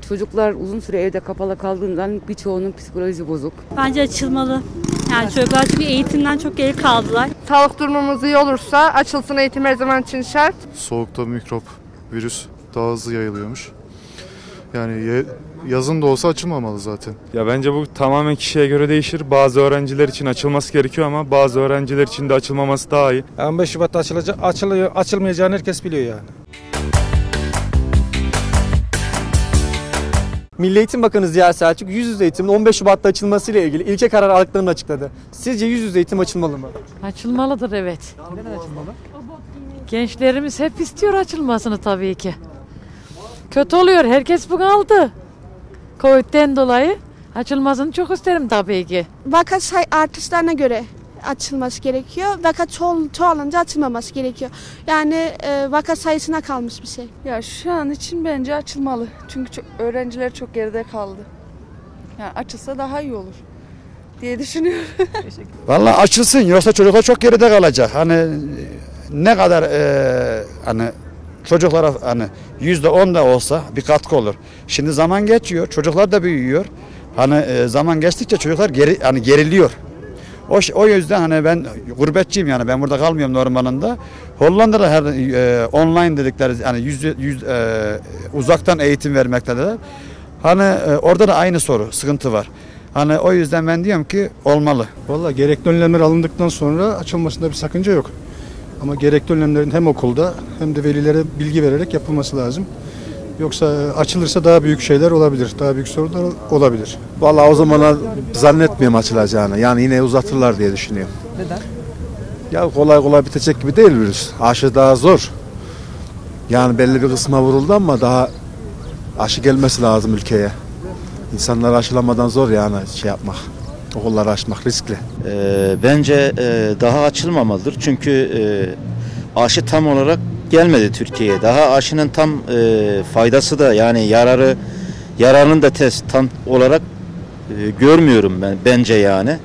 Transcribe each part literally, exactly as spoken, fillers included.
Çocuklar uzun süre evde kapalı kaldığından birçoğunun psikolojisi bozuk. Bence açılmalı. Yani çocuklar çünkü eğitimden çok geri kaldılar. Sağlık durumumuz iyi olursa açılsın, eğitim her zaman için şart. Soğukta mikrop, virüs daha hızlı yayılıyormuş. Yani yazın da olsa açılmamalı zaten. Ya bence bu tamamen kişiye göre değişir. Bazı öğrenciler için açılması gerekiyor ama bazı öğrenciler için de açılmaması daha iyi. on beş Şubat'ta açılacak, açılıyor, açılmayacağını herkes biliyor yani. Milli Eğitim Bakanı Ziya Selçuk yüz yüze eğitimin on beş Şubat'ta açılmasıyla ilgili ilke karar aldıklarını açıkladı. Sizce yüz yüze eğitim açılmalı mı? Açılmalıdır, evet. Neden açılmalı? Gençlerimiz hep istiyor açılmasını tabii ki. Kötü oluyor, herkes bunaldı. Covid'den dolayı açılmasını çok isterim tabii ki. Vaka say artışlarına göre açılması gerekiyor. Vaka çoğal, çoğalınca açılmaması gerekiyor. Yani e, vaka sayısına kalmış bir şey. Ya şu an için bence açılmalı. Çünkü çok, öğrenciler çok geride kaldı. Yani açılsa daha iyi olur diye düşünüyorum. Vallahi açılsın, yoksa çocuklar çok geride kalacak. Hani ne kadar e, hani çocuklara hani yüzde on da olsa bir katkı olur. Şimdi zaman geçiyor, çocuklar da büyüyor. Hani e, zaman geçtikçe çocuklar geri hani geriliyor. O, o yüzden hani ben gurbetçiyim, yani ben burada kalmıyorum normalinde. Hollanda'da her e, online dedikleri hani yüz, yüz e, uzaktan eğitim vermektedirler. Hani e, orada da aynı soru, sıkıntı var. Hani o yüzden ben diyorum ki olmalı. Vallahi gerekli önlemler alındıktan sonra açılmasında bir sakınca yok. Ama gerekli önlemlerin hem okulda hem de velilere bilgi vererek yapılması lazım. Yoksa açılırsa daha büyük şeyler olabilir, daha büyük sorunlar olabilir. Vallahi o zamana zannetmiyorum açılacağını. Yani yine uzatırlar diye düşünüyorum. Neden? Ya kolay kolay bitecek gibi değil virüs. Aşı daha zor. Yani belli bir kısma vuruldu ama daha aşı gelmesi lazım ülkeye. İnsanlar aşılamadan zor yani şey yapmak. Okulları açmak riskli. Ee, bence e, daha açılmamalıdır. Çünkü e, aşı tam olarak gelmedi Türkiye'ye. Daha aşının tam e, faydası da yani yararı yararını da test tam olarak e, görmüyorum ben bence yani.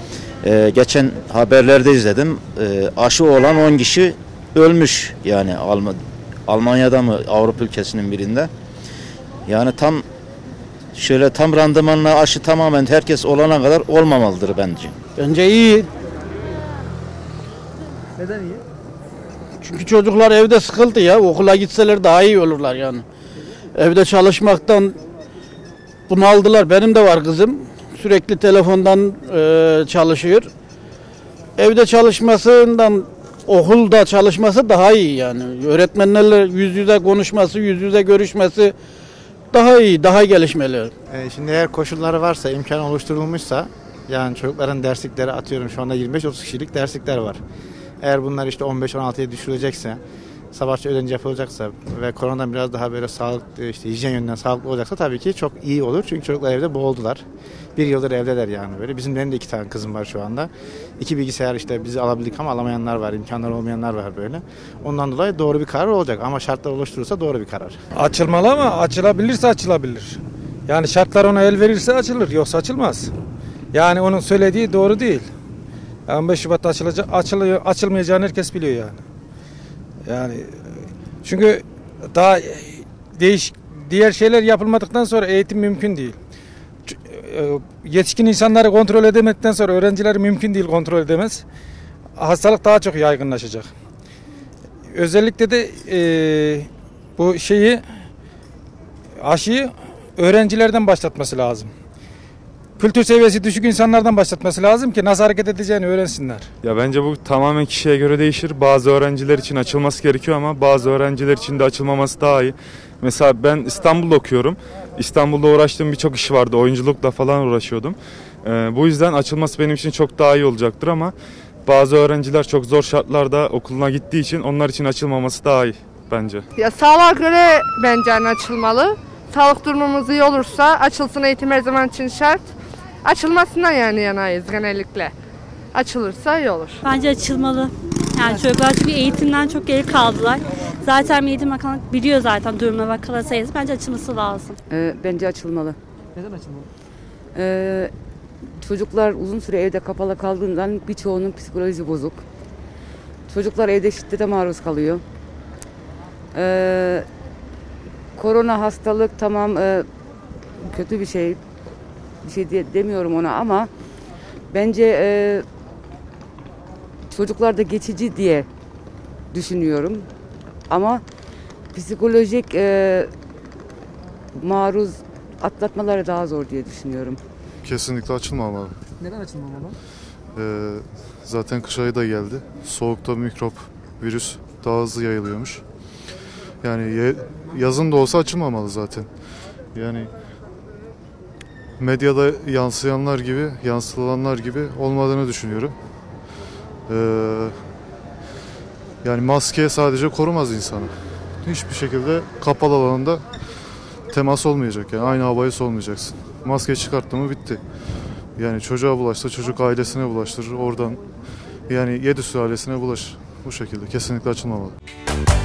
E, geçen haberlerde izledim. E, aşı olan on kişi ölmüş yani Alm Almanya'da mı Avrupa ülkesinin birinde. Yani tam şöyle tam randımanla aşı tamamen herkes olana kadar olmamalıdır bence. Bence iyi. Neden iyi? Çünkü çocuklar evde sıkıldı ya. Okula gitseler daha iyi olurlar yani. Evde çalışmaktan bunaldılar. Benim de var kızım. Sürekli telefondan e, çalışıyor. Evde çalışmasından okulda çalışması daha iyi yani. Öğretmenlerle yüz yüze konuşması, yüz yüze görüşmesi daha iyi, daha gelişmeli. E şimdi eğer koşulları varsa, imkan oluşturulmuşsa, yani çocukların derslikleri atıyorum şu anda yirmi beş otuz kişilik derslikler var. Eğer bunlar işte on beş on altıya düşürülecekse, sabahçı öğrenci yapılacaksa ve koronadan biraz daha böyle sağlıklı, işte hijyen yönünden sağlıklı olacaksa tabii ki çok iyi olur. Çünkü çocuklar evde boğuldular. Bir yıldır evdeler yani böyle. Bizim benim de iki tane kızım var şu anda. İki bilgisayar işte bizi alabildik ama alamayanlar var, imkanları olmayanlar var böyle. Ondan dolayı doğru bir karar olacak ama şartlar oluşturursa doğru bir karar. Açılmalı ama açılabilirse açılabilir. Yani şartlar ona el verirse açılır, yoksa açılmaz. Yani onun söylediği doğru değil. on beş Şubat'ta açılacak, açılıyor, açılmayacağını herkes biliyor yani. Yani çünkü daha değiş diğer şeyler yapılmadıktan sonra eğitim mümkün değil. Yetişkin insanları kontrol edemedikten sonra öğrencileri mümkün değil kontrol edemez. Hastalık daha çok yaygınlaşacak. Özellikle de e, bu şeyi aşıyı öğrencilerden başlatması lazım. Kültür seviyesi düşük insanlardan başlatması lazım ki nasıl hareket edeceğini öğrensinler. Ya bence bu tamamen kişiye göre değişir. Bazı öğrenciler için açılması gerekiyor ama bazı öğrenciler için de açılmaması daha iyi. Mesela ben İstanbul'da okuyorum. İstanbul'da uğraştığım birçok iş vardı. Oyunculukla falan uğraşıyordum. Ee, bu yüzden açılması benim için çok daha iyi olacaktır ama bazı öğrenciler çok zor şartlarda okuluna gittiği için onlar için açılmaması daha iyi bence. Ya sağlığa göre bence hani açılmalı. Sağlık durumumuz iyi olursa açılsın, eğitim her zaman için şart. Açılmasından yani yanayız genellikle. Açılırsa iyi olur. Bence açılmalı. Yani çocuklar çünkü eğitimden çok geri kaldılar. Zaten Milli Eğitim Bakanlığı biliyor zaten durumda vakalar sayısı. Bence açılması lazım. Ee, bence açılmalı. Neden açılmalı? Ee, çocuklar uzun süre evde kapalı kaldığından birçoğunun psikolojisi bozuk. Çocuklar evde şiddete maruz kalıyor. Ee, korona hastalık tamam e, kötü bir şey. Bir şey de, demiyorum ona ama bence e, çocuklar da geçici diye düşünüyorum. Ama psikolojik e, maruz atlatmaları daha zor diye düşünüyorum. Kesinlikle açılmamalı. Neden açılmamalı? Ee, zaten kış ayı da geldi. Soğukta mikrop, virüs daha hızlı yayılıyormuş. Yani ye, yazın da olsa açılmamalı zaten. Yani medyada yansıyanlar gibi, yansıtılanlar gibi olmadığını düşünüyorum. Ee, yani maske sadece korumaz insanı. Hiçbir şekilde kapalı alanda temas olmayacak. Yani aynı havayı solmayacaksın. Maske çıkarttı mı bitti. Yani çocuğa bulaşsa çocuk ailesine bulaştırır. Oradan yani yedi sülalesine bulaşır. Bu şekilde kesinlikle açılmamalı.